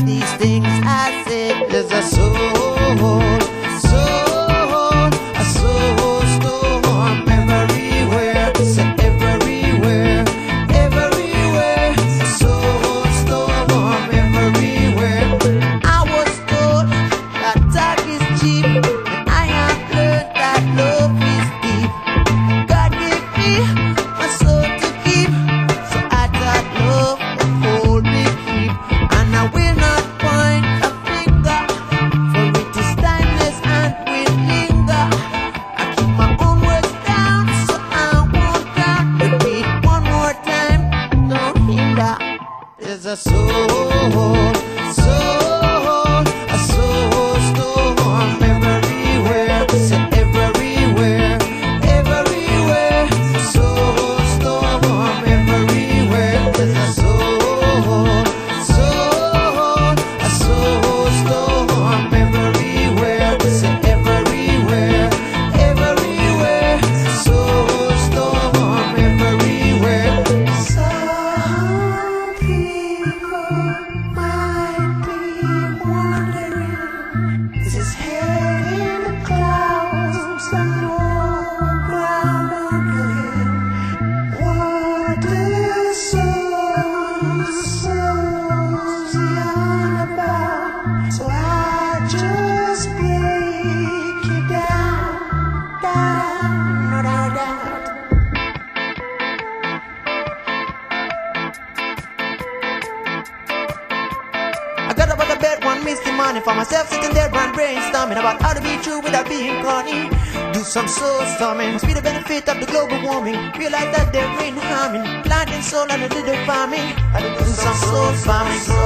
these things I said. There's a soul storm everywhere. So everywhere, everywhere. A soul storm everywhere. I was told that talk is cheap, and I have learned that love is deep. God gave me a soul to keep, so I thought love would hold me keep. And I will not point a finger, for it is timeless and will linger. I keep my own words down, so I won't cry. Repeat one more time, don't hinder. There's a soul storm everywhere. So everywhere, everywhere. Soul storm everywhere. There's a soul storm everywhere. So everywhere, everywhere. Soul storm everywhere. Some people might be wondering, is his head in the clouds, some low ground under him? What is souls on about? So I just break you down, down, down, down. I got up out of bed one misty morning, for myself sitting there and brainstorming about how to be true without being corny. Do some soul storming, must be the benefit of the global warming. Realize that there ain't harming, planting soul and a little farming. I do some soul farming.